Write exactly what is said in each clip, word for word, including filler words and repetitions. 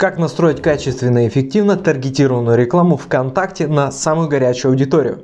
Как настроить качественно и эффективно таргетированную рекламу ВКонтакте на самую горячую аудиторию?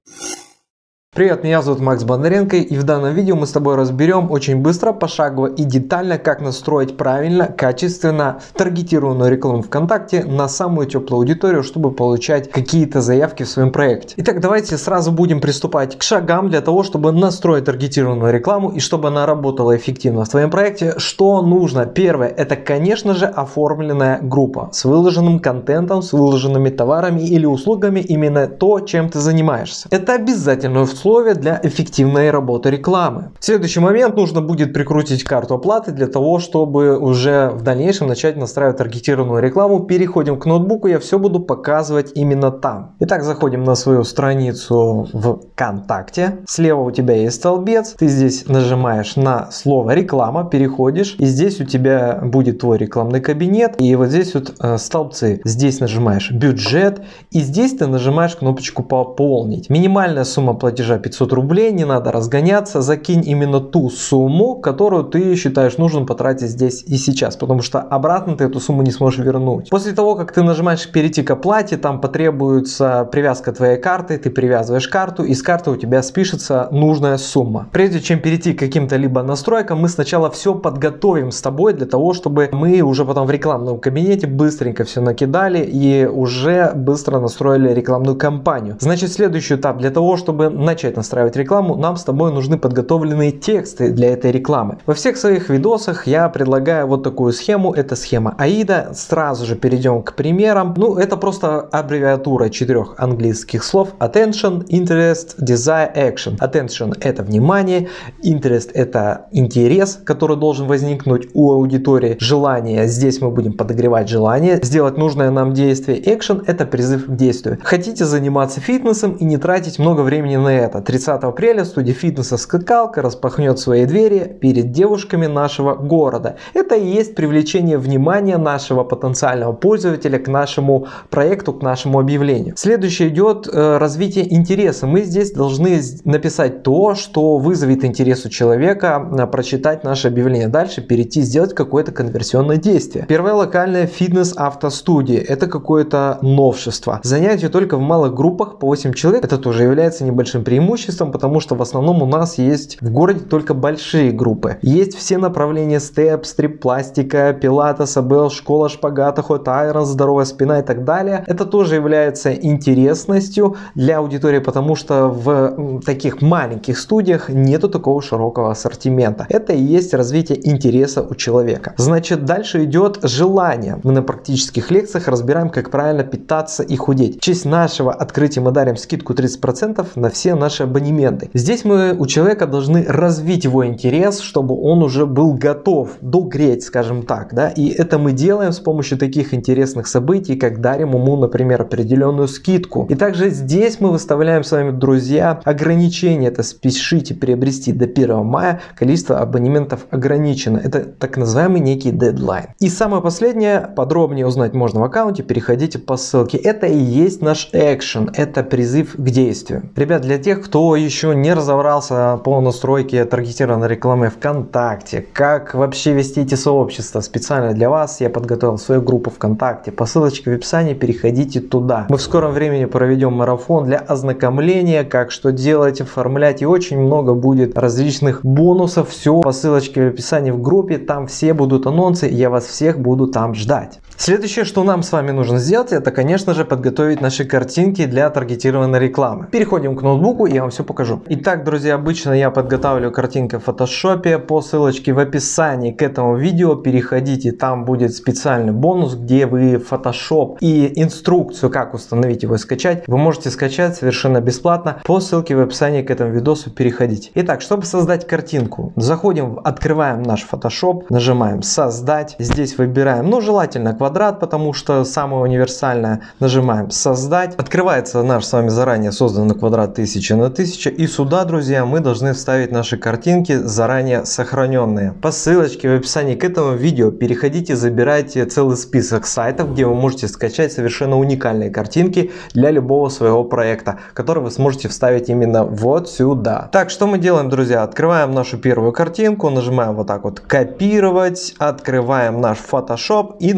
Привет, меня зовут Макс Бондаренко, и в данном видео мы с тобой разберем очень быстро, пошагово и детально, как настроить правильно, качественно таргетированную рекламу ВКонтакте на самую теплую аудиторию, чтобы получать какие-то заявки в своем проекте. Итак, давайте сразу будем приступать к шагам для того, чтобы настроить таргетированную рекламу и чтобы она работала эффективно в твоем проекте. Что нужно? Первое, это, конечно же, оформленная группа с выложенным контентом, с выложенными товарами или услугами, именно то, чем ты занимаешься. Это обязательно в условия для эффективной работы рекламы. В следующий момент нужно будет прикрутить карту оплаты для того, чтобы уже в дальнейшем начать настраивать таргетированную рекламу. Переходим к ноутбуку, я все буду показывать именно там. Итак, заходим на свою страницу в ВКонтакте. Слева у тебя есть столбец, ты здесь нажимаешь на слово реклама, переходишь, и здесь у тебя будет твой рекламный кабинет, и вот здесь вот э, столбцы. Здесь нажимаешь бюджет, и здесь ты нажимаешь кнопочку пополнить. Минимальная сумма платежа пятьсот рублей, не надо разгоняться, закинь именно ту сумму, которую ты считаешь нужным потратить здесь и сейчас, потому что обратно ты эту сумму не сможешь вернуть. После того, как ты нажимаешь перейти к оплате, там потребуется привязка твоей карты, ты привязываешь карту, и с карты у тебя спишется нужная сумма. Прежде чем перейти к каким-то либо настройкам, мы сначала все подготовим с тобой для того, чтобы мы уже потом в рекламном кабинете быстренько все накидали и уже быстро настроили рекламную кампанию. Значит, следующий этап для того, чтобы начать настраивать рекламу, нам с тобой нужны подготовленные тексты для этой рекламы. Во всех своих видосах я предлагаю вот такую схему, это схема AIDA. Сразу же перейдем к примерам. Ну, это просто аббревиатура четырех английских слов: attention, interest, desire, action. Attention — это внимание, interest — это интерес, который должен возникнуть у аудитории, желание — здесь мы будем подогревать желание, сделать нужное нам действие, action — это призыв к действию. Хотите заниматься фитнесом и не тратить много времени на это? тридцатого апреля студия фитнеса «Скакалка» распахнет свои двери перед девушками нашего города. Это и есть привлечение внимания нашего потенциального пользователя к нашему проекту, к нашему объявлению. Следующее идет э, развитие интереса. Мы здесь должны написать то, что вызовет интерес у человека, э, прочитать наше объявление. Дальше перейти, сделать какое-то конверсионное действие. Первая локальная фитнес-автостудия. Это какое-то новшество. Занятия только в малых группах по восемь человек. Это тоже является небольшим преимуществом. преимуществом, потому что в основном у нас есть в городе только большие группы. Есть все направления: степ, стрип-пластика, пилатес, АБЛ, школа шпагата, хот айрон, здоровая спина и так далее. Это тоже является интересностью для аудитории, потому что в таких маленьких студиях нету такого широкого ассортимента. Это и есть развитие интереса у человека. Значит, дальше идет желание. Мы на практических лекциях разбираем, как правильно питаться и худеть. В честь нашего открытия мы дарим скидку тридцать процентов на все наши абонементы. Здесь мы у человека должны развить его интерес, чтобы он уже был готов догреть, скажем так, да, и это мы делаем с помощью таких интересных событий, как дарим ему, например, определенную скидку. И также здесь мы выставляем с вами, друзья, ограничения. Это спешите приобрести до первого мая, количество абонементов ограничено. Это так называемый некий дедлайн. И самое последнее, подробнее узнать можно в аккаунте, переходите по ссылке. Это и есть наш экшен, это призыв к действию. Ребят, для тех, кто еще не разобрался по настройке таргетированной рекламы ВКонтакте, как вообще вести эти сообщества, специально для вас я подготовил свою группу ВКонтакте. По ссылочке в описании переходите туда. Мы в скором времени проведем марафон для ознакомления, как что делать, оформлять, и очень много будет различных бонусов. Все по ссылочке в описании в группе, там все будут анонсы, и я вас всех буду там ждать. Следующее, что нам с вами нужно сделать, это, конечно же, подготовить наши картинки для таргетированной рекламы. Переходим к ноутбуку, и я вам все покажу. Итак, друзья, обычно я подготавливаю картинки в фотошопе. По ссылочке в описании к этому видео переходите, там будет специальный бонус, где вы фотошоп и инструкцию, как установить его и скачать, вы можете скачать совершенно бесплатно. По ссылке в описании к этому видосу переходите. Итак, чтобы создать картинку, заходим, открываем наш фотошоп, нажимаем создать, здесь выбираем, ну, желательно квадрат, потому что самое универсальное, нажимаем создать, открывается наш с вами заранее созданный квадрат тысяча на тысячу, и сюда, друзья, мы должны вставить наши картинки заранее сохраненные. По ссылочке в описании к этому видео переходите, забирайте целый список сайтов, где вы можете скачать совершенно уникальные картинки для любого своего проекта, который вы сможете вставить именно вот сюда. Так, что мы делаем, друзья? Открываем нашу первую картинку, нажимаем вот так вот копировать, открываем наш Photoshop и нажимаем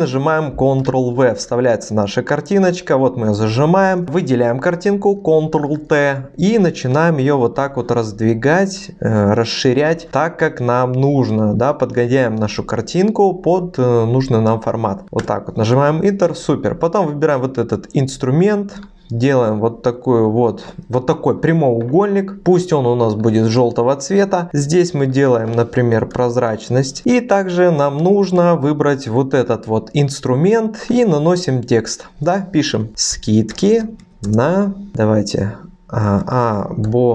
нажимаем контрол вэ, вставляется наша картиночка, вот мы ее зажимаем, выделяем картинку, контрол тэ и начинаем ее вот так вот раздвигать, э, расширять так, как нам нужно, да, подгоняем нашу картинку под э, нужный нам формат. Вот так вот нажимаем Enter, супер. Потом выбираем вот этот инструмент. Делаем вот такой вот, вот такой прямоугольник. Пусть он у нас будет желтого цвета. Здесь мы делаем, например, прозрачность. И также нам нужно выбрать вот этот вот инструмент и наносим текст. Да, пишем скидки на, давайте, а,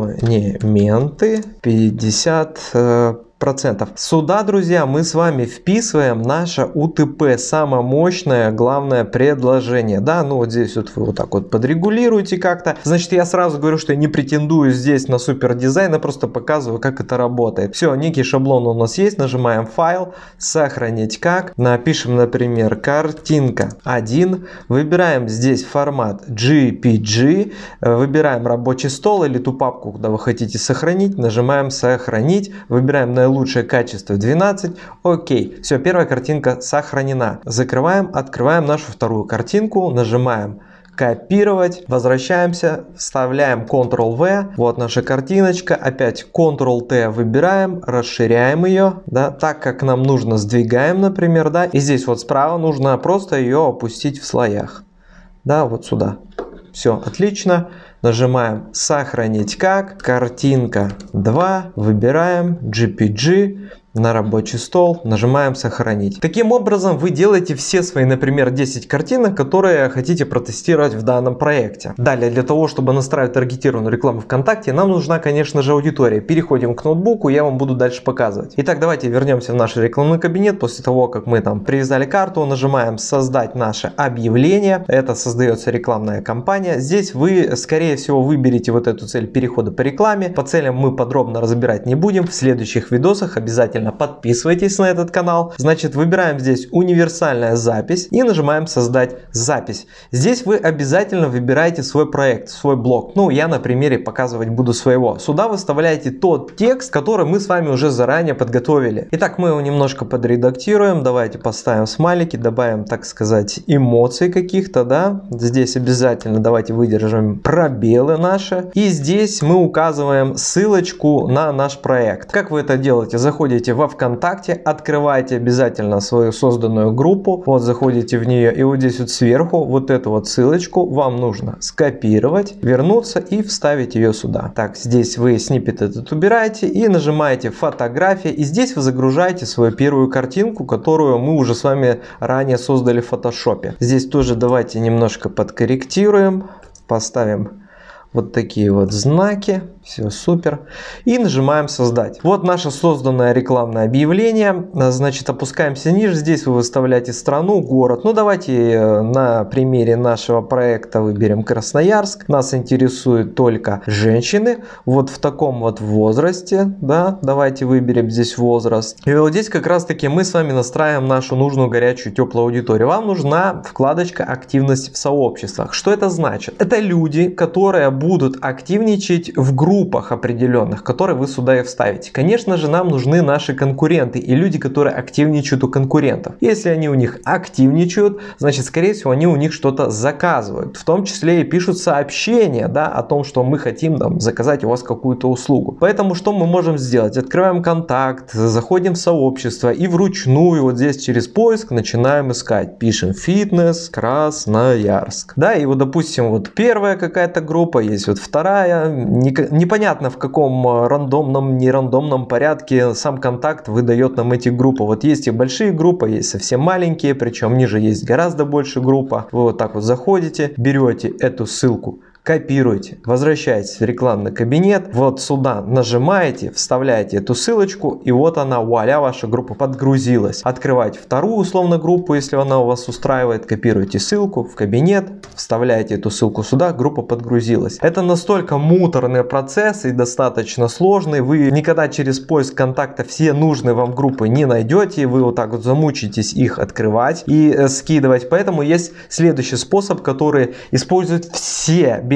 абонементы пятьдесят процентов. Сюда, друзья, мы с вами вписываем наше у тэ пэ, самое мощное, главное предложение. Да, ну вот здесь вот вы вот так вот подрегулируете как-то. Значит, я сразу говорю, что я не претендую здесь на супер дизайн, я просто показываю, как это работает. Все, некий шаблон у нас есть. Нажимаем файл, сохранить как. Напишем, например, картинка один. Выбираем здесь формат джей пи джи. Выбираем рабочий стол или ту папку, куда вы хотите сохранить. Нажимаем сохранить. Выбираем на лучшее качество двенадцать. Окей. Все, первая картинка сохранена. Закрываем, открываем нашу вторую картинку. Нажимаем копировать. Возвращаемся. Вставляем контрол вэ. Вот наша картиночка. Опять контрол тэ выбираем. Расширяем ее. Да, так как нам нужно, сдвигаем, например. Да, и здесь вот справа нужно просто ее опустить в слоях. Да, вот сюда. Все, отлично. Нажимаем сохранить как. Картинка два. Выбираем джей пи джи на рабочий стол. Нажимаем сохранить. Таким образом вы делаете все свои, например, десять картинок, которые хотите протестировать в данном проекте. Далее, для того, чтобы настраивать таргетированную рекламу ВКонтакте, нам нужна, конечно же, аудитория. Переходим к ноутбуку, я вам буду дальше показывать. Итак, давайте вернемся в наш рекламный кабинет. После того, как мы там привязали карту, нажимаем создать наше объявление. Это создается рекламная кампания. Здесь вы, скорее всего, выберете вот эту цель перехода по рекламе. По целям мы подробно разбирать не будем. В следующих видосах обязательно подписывайтесь на этот канал. Значит, выбираем здесь универсальная запись и нажимаем создать запись. Здесь вы обязательно выбираете свой проект, свой блог. Ну, я на примере показывать буду своего. Сюда вы вставляете тот текст, который мы с вами уже заранее подготовили. Итак, мы его немножко подредактируем. Давайте поставим смайлики, добавим, так сказать, эмоций каких-то, да. Здесь обязательно давайте выдержим пробелы наши. И здесь мы указываем ссылочку на наш проект. Как вы это делаете? Заходите во ВКонтакте, открывайте обязательно свою созданную группу, вот заходите в нее, и вот здесь вот сверху вот эту вот ссылочку вам нужно скопировать, вернуться и вставить ее сюда. Так, здесь вы сниппет этот убираете и нажимаете фотография, и здесь вы загружаете свою первую картинку, которую мы уже с вами ранее создали в фотошопе. Здесь тоже давайте немножко подкорректируем, поставим вот такие вот знаки. Все супер. И нажимаем создать. Вот наше созданное рекламное объявление. Значит, опускаемся ниже. Здесь вы выставляете страну, город. Ну, давайте на примере нашего проекта выберем Красноярск. Нас интересуют только женщины. Вот в таком вот возрасте. Да, давайте выберем здесь возраст. И вот здесь как раз таки мы с вами настраиваем нашу нужную горячую теплую аудиторию. Вам нужна вкладочка активность в сообществах. Что это значит? Это люди, которые будут активничать в группе, группах определенных, которые вы сюда и вставите. Конечно же, нам нужны наши конкуренты и люди, которые активничают у конкурентов. Если они у них активничают, значит, скорее всего, они у них что-то заказывают. В том числе и пишут сообщения, да, о том, что мы хотим там заказать у вас какую-то услугу. Поэтому что мы можем сделать? Открываем контакт, заходим в сообщество и вручную вот здесь через поиск начинаем искать. Пишем фитнес Красноярск. Да, и вот, допустим, вот первая какая-то группа, есть вот вторая, не Непонятно, в каком рандомном, не рандомном порядке сам контакт выдает нам эти группы. Вот есть и большие группы, есть совсем маленькие, причем ниже есть гораздо больше группа. Вы вот так вот заходите, берете эту ссылку, копируете, возвращаетесь в рекламный кабинет, вот сюда нажимаете, вставляете эту ссылочку, и вот она, вуаля, ваша группа подгрузилась. Открываете вторую условно группу, если она у вас устраивает, копируете ссылку в кабинет, вставляете эту ссылку сюда, группа подгрузилась. Это настолько муторный процесс и достаточно сложный, вы никогда через поиск контакта все нужные вам группы не найдете, вы вот так вот замучитесь их открывать и э, скидывать. Поэтому есть следующий способ, который использует все без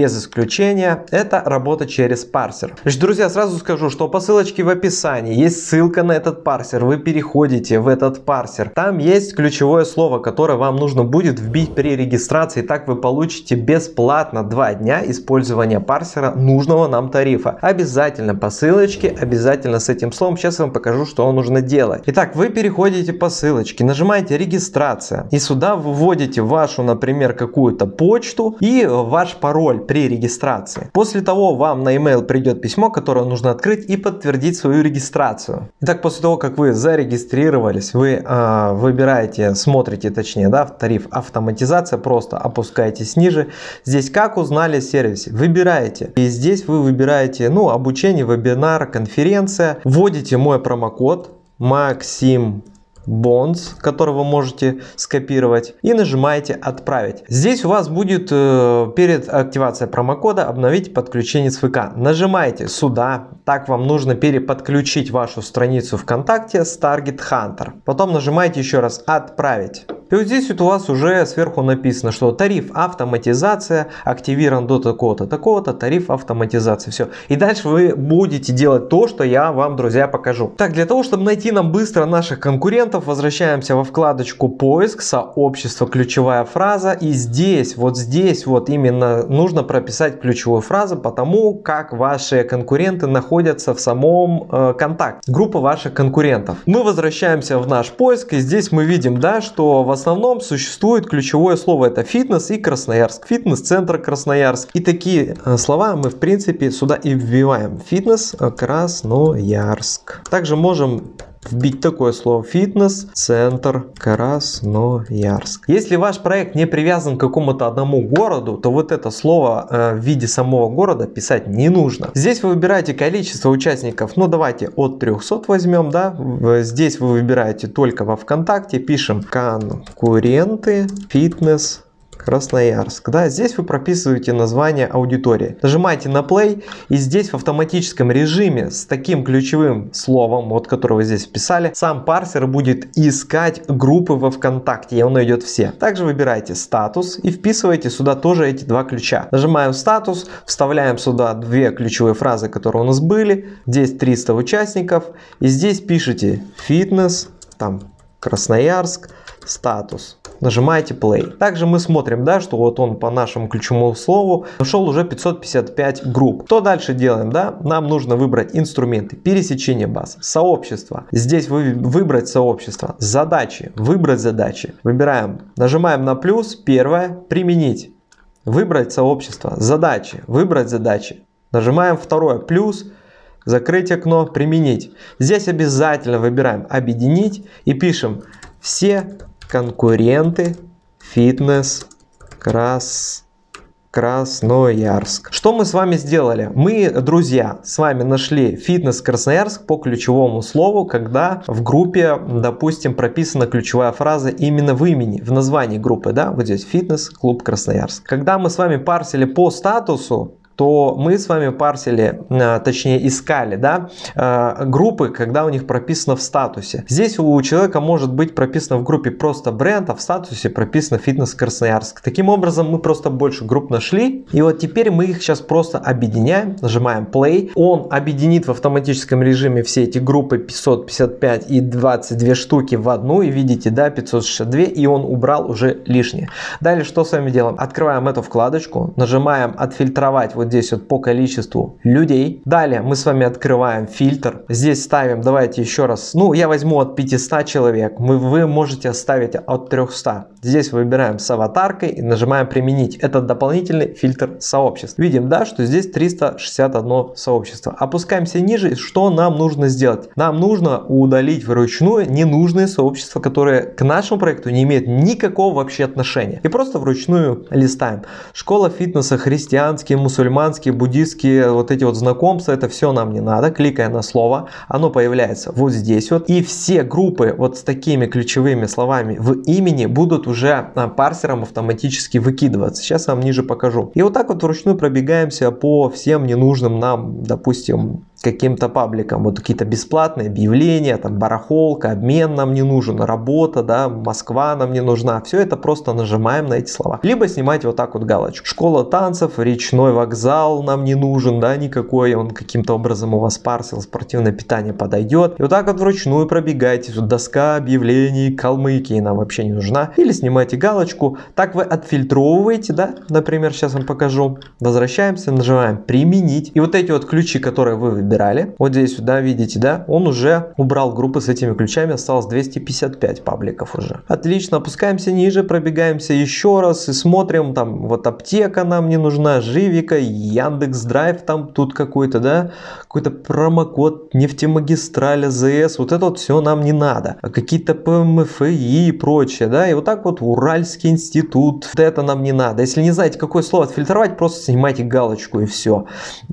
без исключения, это работа через парсер. Значит, друзья, сразу скажу, что по ссылочке в описании есть ссылка на этот парсер. Вы переходите в этот парсер. Там есть ключевое слово, которое вам нужно будет вбить при регистрации. Так вы получите бесплатно два дня использования парсера нужного нам тарифа. Обязательно по ссылочке, обязательно с этим словом. Сейчас я вам покажу, что нужно делать. Итак, вы переходите по ссылочке, нажимаете регистрация. И сюда вы вводите вашу, например, какую-то почту и ваш пароль при регистрации. После того вам на e-mail придет письмо, которое нужно открыть и подтвердить свою регистрацию. Итак, после того, как вы зарегистрировались, вы э, выбираете, смотрите точнее, да, в тариф автоматизация, просто опускаетесь ниже. Здесь как узнали о сервисе, выбираете. И здесь вы выбираете, ну, обучение, вебинар, конференция. Вводите мой промокод Максим Бонс, который вы можете скопировать, и нажимаете отправить. Здесь у вас будет э, перед активацией промокода обновить подключение с ВК. Нажимаете сюда, так вам нужно переподключить вашу страницу ВКонтакте с Target Hunter. Потом нажимаете еще раз отправить. И вот здесь вот у вас уже сверху написано, что тариф автоматизация активирован до такого-то, такого-то, тариф автоматизации. Все. И дальше вы будете делать то, что я вам, друзья, покажу. Так, для того, чтобы найти нам быстро наших конкурентов, возвращаемся во вкладочку поиск, сообщество, ключевая фраза. И здесь, вот здесь вот именно нужно прописать ключевую фразу по тому, как ваши конкуренты находятся в самом э, контакте. Группа ваших конкурентов. Мы возвращаемся в наш поиск, и здесь мы видим, да, что в основном существует ключевое слово, это фитнес и Красноярск, фитнес-центр Красноярск. И такие э, слова мы в принципе сюда и вбиваем. Фитнес Красноярск. Также можем вбить такое слово: фитнес-центр Красноярск. Если ваш проект не привязан к какому-то одному городу, то вот это слово э, в виде самого города писать не нужно. Здесь вы выбираете количество участников, ну давайте от трёхсот возьмем, да. Здесь вы выбираете только во ВКонтакте, пишем конкуренты фитнес Красноярск. Да, здесь вы прописываете название аудитории. Нажимаете на play, и здесь в автоматическом режиме с таким ключевым словом, вот которое вы здесь вписали, сам парсер будет искать группы во ВКонтакте, и он найдет все. Также выбираете статус и вписываете сюда тоже эти два ключа. Нажимаем статус, вставляем сюда две ключевые фразы, которые у нас были. Здесь триста участников, и здесь пишите фитнес, там Красноярск, статус. Нажимаете play. Также мы смотрим, да, что вот он по нашему ключевому слову нашел уже пятьсот пятьдесят пять групп. Что дальше делаем, да? Нам нужно выбрать инструменты, пересечение баз, сообщество. Здесь вы, выбрать сообщество, задачи, выбрать задачи. Выбираем, нажимаем на плюс, первое, применить. Выбрать сообщество, задачи, выбрать задачи. Нажимаем второе, плюс, закрыть окно, применить. Здесь обязательно выбираем объединить и пишем все конкуренты фитнес Крас... Красноярск. Что мы с вами сделали? Мы, друзья, с вами нашли фитнес Красноярск по ключевому слову, когда в группе, допустим, прописана ключевая фраза именно в имени, в названии группы, да, вот здесь фитнес клуб Красноярск. Когда мы с вами парсили по статусу, то мы с вами парсили, точнее искали, да, группы, когда у них прописано в статусе. Здесь у человека может быть прописано в группе просто бренд, а в статусе прописано фитнес Красноярск. Таким образом мы просто больше групп нашли, и вот теперь мы их сейчас просто объединяем, нажимаем play, он объединит в автоматическом режиме все эти группы пятьсот пятьдесят пять и двадцать две штуки в одну, и видите, да, пятьсот шестьдесят два, и он убрал уже лишнее. Далее что с вами делаем? Открываем эту вкладочку, нажимаем отфильтровать вот здесь вот по количеству людей. Далее мы с вами открываем фильтр. Здесь ставим, давайте еще раз, ну я возьму от пятисот человек, мы, вы можете оставить от трёхсот. Здесь выбираем с аватаркой и нажимаем применить. Это дополнительный фильтр сообществ. Видим, да, что здесь триста шестьдесят одно сообщество. Опускаемся ниже. Что нам нужно сделать? Нам нужно удалить вручную ненужные сообщества, которые к нашему проекту не имеют никакого вообще отношения. И просто вручную листаем. Школа фитнеса, христианские, мусульманские, мусульманские, буддистские вот эти вот знакомства, это все нам не надо. Кликая на слово, оно появляется вот здесь вот. И все группы вот с такими ключевыми словами в имени будут уже парсером автоматически выкидываться. Сейчас я вам ниже покажу. И вот так вот вручную пробегаемся по всем ненужным нам, допустим, каким-то пабликам, вот какие-то бесплатные объявления, там барахолка, обмен нам не нужен, работа, да, Москва нам не нужна. Все это просто нажимаем на эти слова. Либо снимайте вот так вот галочку. Школа танцев, речной вокзал нам не нужен, да, никакой, он каким-то образом у вас парсил, спортивное питание подойдет. И вот так вот вручную пробегайте. Тут доска объявлений, Калмыкии нам вообще не нужна. Или снимайте галочку. Так вы отфильтровываете, да, например, сейчас вам покажу. Возвращаемся, нажимаем применить. И вот эти вот ключи, которые вы выбираете, Выбирали. Вот здесь, да, видите, да, он уже убрал группы с этими ключами, осталось двести пятьдесят пять пабликов уже. Отлично, опускаемся ниже, пробегаемся еще раз и смотрим, там, вот аптека нам не нужна, Живика, Яндекс.Драйв, там тут какой-то, да, какой-то промокод, нефтемагистраль, АЗС, вот это вот все нам не надо. А какие-то ПМФИ и прочее, да, и вот так вот Уральский институт, вот это нам не надо. Если не знаете, какое слово отфильтровать, просто снимайте галочку и все.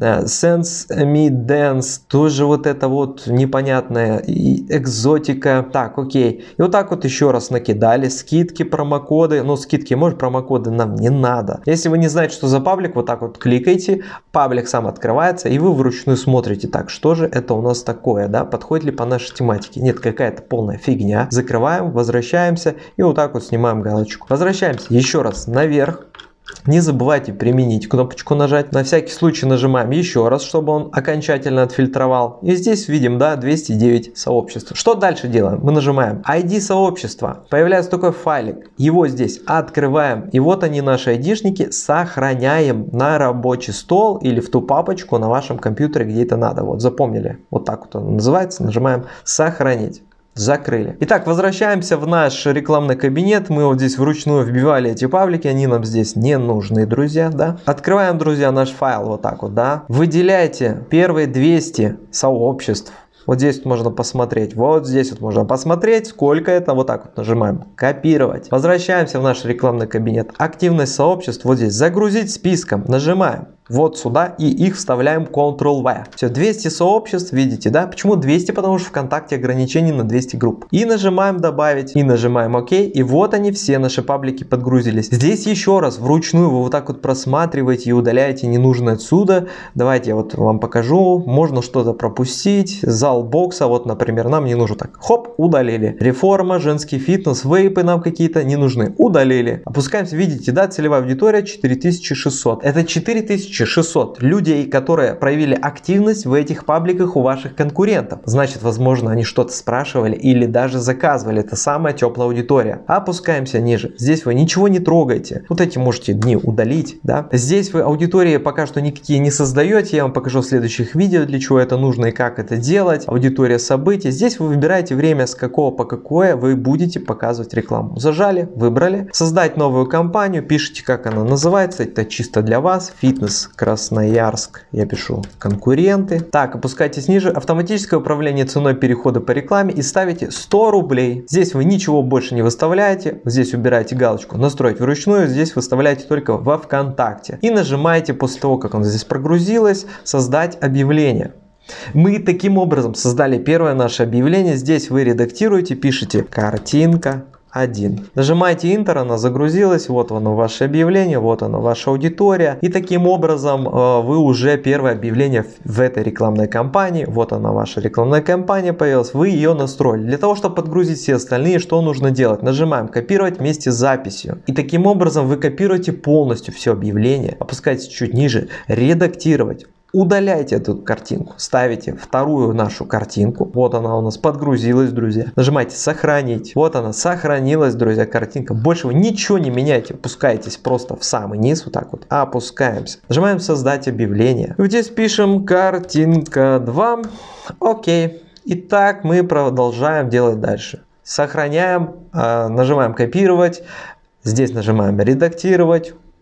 Sense Me Dance, тоже вот это вот непонятная и экзотика. Так, окей. И вот так вот еще раз накидали. Скидки, промокоды. Ну, скидки, может, промокоды нам не надо. Если вы не знаете, что за паблик, вот так вот кликайте. Паблик сам открывается, и вы вручную смотрите. Так, что же это у нас такое, да? Подходит ли по нашей тематике? Нет, какая-то полная фигня. Закрываем, возвращаемся и вот так вот снимаем галочку. Возвращаемся еще раз наверх. Не забывайте применить кнопочку нажать. На всякий случай нажимаем еще раз, чтобы он окончательно отфильтровал. И здесь видим, да, двести девять сообществ. Что дальше делаем? Мы нажимаем ай ди сообщества. Появляется такой файлик. Его здесь открываем. И вот они, наши айдишники. Сохраняем на рабочий стол или в ту папочку на вашем компьютере, где это надо. Вот запомнили. Вот так вот он называется. Нажимаем сохранить. Закрыли. Итак, возвращаемся в наш рекламный кабинет. Мы вот здесь вручную вбивали эти паблики, они нам здесь не нужны, друзья, да. Открываем, друзья, наш файл вот так вот, да. Выделяйте первые двести сообществ. Вот здесь вот можно посмотреть, вот здесь вот можно посмотреть, сколько это, вот так вот нажимаем, копировать. Возвращаемся в наш рекламный кабинет, активность сообществ, вот здесь, загрузить списком, нажимаем. Вот сюда и их вставляем контрол вэ. Все, двести сообществ, видите, да? Почему двести? Потому что ВКонтакте ограничение на двести групп. И нажимаем добавить, и нажимаем ОК. И вот они все, наши паблики подгрузились. Здесь еще раз вручную вы вот так вот просматриваете и удаляете ненужное отсюда. Давайте я вот вам покажу. Можно что-то пропустить. Зал бокса, вот, например, нам не нужно так. Хоп, удалили. Реформа, женский фитнес, вейпы нам какие-то не нужны. Удалили. Опускаемся, видите, да? Целевая аудитория четыре тысячи шестьсот. Это четыре тысячи шестьсот людей, которые проявили активность в этих пабликах у ваших конкурентов. Значит, возможно, они что-то спрашивали или даже заказывали. Это самая теплая аудитория. Опускаемся ниже. Здесь вы ничего не трогаете. Вот эти можете дни удалить, да. Здесь вы аудитории пока что никакие не создаете. Я вам покажу в следующих видео, для чего это нужно и как это делать. Аудитория событий. Здесь вы выбираете время, с какого по какое вы будете показывать рекламу. Зажали, выбрали. Создать новую кампанию. Пишите, как она называется. Это чисто для вас. Фитнес Красноярск, я пишу конкуренты. Так, опускайтесь ниже. Автоматическое управление ценой перехода по рекламе и ставите сто рублей. Здесь вы ничего больше не выставляете. Здесь убираете галочку настроить вручную. Здесь выставляете только во ВКонтакте. И нажимаете после того, как он здесь прогрузилось, создать объявление. Мы таким образом создали первое наше объявление. Здесь вы редактируете, пишите картинка один. Нажимаете Enter, она загрузилась, вот оно ваше объявление, вот оно ваша аудитория. И таким образом э, вы уже первое объявление в, в этой рекламной кампании, вот она ваша рекламная кампания появилась, вы ее настроили. Для того, чтобы подгрузить все остальные, что нужно делать? Нажимаем копировать вместе с записью. И таким образом вы копируете полностью все объявление, опускаетесь чуть ниже, редактировать. Удаляйте эту картинку, ставите вторую нашу картинку, вот она у нас подгрузилась, друзья. Нажимаете сохранить, вот она сохранилась, друзья, картинка. Больше вы ничего не меняете, опускаетесь просто в самый низ, вот так вот, опускаемся. Нажимаем создать объявление. Здесь пишем картинка два, окей. Итак, мы продолжаем делать дальше. Сохраняем, нажимаем копировать, здесь нажимаем редактировать.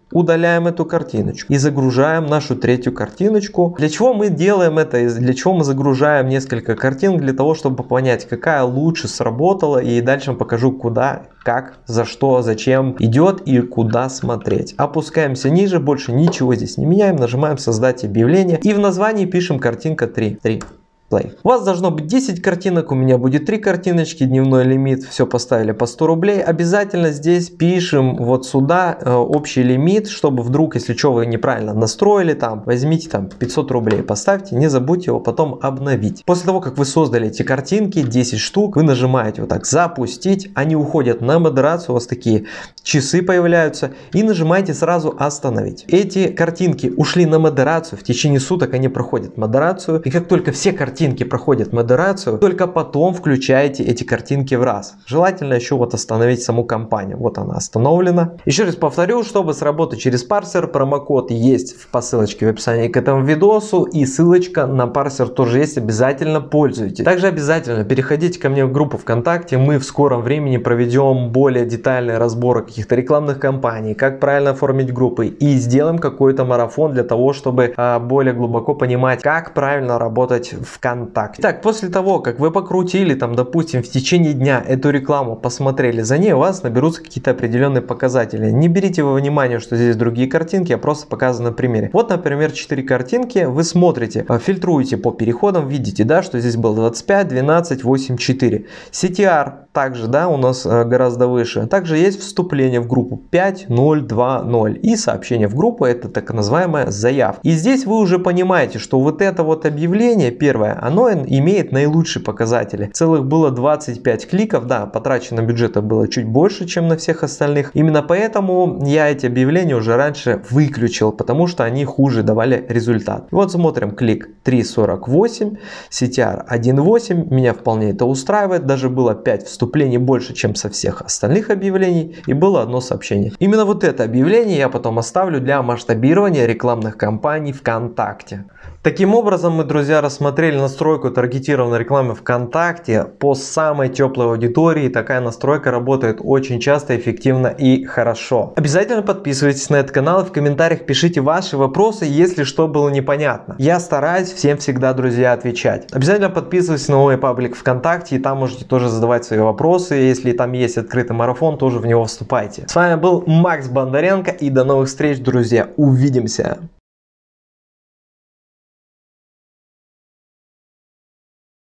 Удаляем эту картиночку и загружаем нашу третью картиночку. Для чего мы делаем это? Для чего мы загружаем несколько картинок? Для того, чтобы понять, какая лучше сработала. И дальше я покажу, куда, как, за что, зачем идет и куда смотреть. Опускаемся ниже, больше ничего здесь не меняем. Нажимаем создать объявление. И в названии пишем картинка три. три. Play. У вас должно быть десять картинок, у меня будет три картиночки, дневной лимит, все поставили по сто рублей. Обязательно здесь пишем вот сюда э, общий лимит, чтобы вдруг, если что, вы неправильно настроили, там, возьмите там пятьсот рублей, поставьте, не забудьте его потом обновить. После того, как вы создали эти картинки, десять штук, вы нажимаете вот так запустить, они уходят на модерацию, у вас такие часы появляются, и нажимаете сразу остановить. Эти картинки ушли на модерацию, в течение суток они проходят модерацию, и как только все картинки Картинки проходят модерацию, только потом включаете эти картинки в раз. Желательно еще вот остановить саму кампанию. Вот она остановлена. Еще раз повторю, чтобы сработать через парсер, промокод есть по ссылочке в описании к этому видосу, и ссылочка на парсер тоже есть, обязательно пользуйтесь. Также обязательно переходите ко мне в группу ВКонтакте, мы в скором времени проведем более детальный разбор каких-то рекламных кампаний, как правильно оформить группы, и сделаем какой-то марафон для того, чтобы а, более глубоко понимать, как правильно работать в ВКонтакте. Так, после того, как вы покрутили там, допустим, в течение дня эту рекламу, посмотрели за ней, у вас наберутся какие-то определенные показатели. Не берите во внимание, что здесь другие картинки, я просто показываю на примере. Вот, например, четыре картинки, вы смотрите, фильтруете по переходам, видите, да, что здесь было двадцать пять, двенадцать, восемь, четыре. си ти ар также, да, у нас гораздо выше. Также есть вступление в группу пять, ноль, два, ноль. И сообщение в группу, это так называемая заявка. И здесь вы уже понимаете, что вот это вот объявление, первое, оно имеет наилучшие показатели. Целых было двадцать пять кликов, да, потрачено бюджета было чуть больше, чем на всех остальных. Именно поэтому я эти объявления уже раньше выключил, потому что они хуже давали результат. Вот смотрим, клик три сорок восемь, си ти ар один восемь, меня вполне это устраивает, даже было пять вступлений больше, чем со всех остальных объявлений, и было одно сообщение. Именно вот это объявление я потом оставлю для масштабирования рекламных кампаний ВКонтакте. Таким образом, мы, друзья, рассмотрели настройку таргетированной рекламы ВКонтакте по самой теплой аудитории. Такая настройка работает очень часто, эффективно и хорошо. Обязательно подписывайтесь на этот канал и в комментариях пишите ваши вопросы, если что было непонятно. Я стараюсь всем всегда, друзья, отвечать. Обязательно подписывайтесь на мой паблик ВКонтакте, и там можете тоже задавать свои вопросы. Если там есть открытый марафон, тоже в него вступайте. С вами был Макс Бондаренко, и до новых встреч, друзья. Увидимся!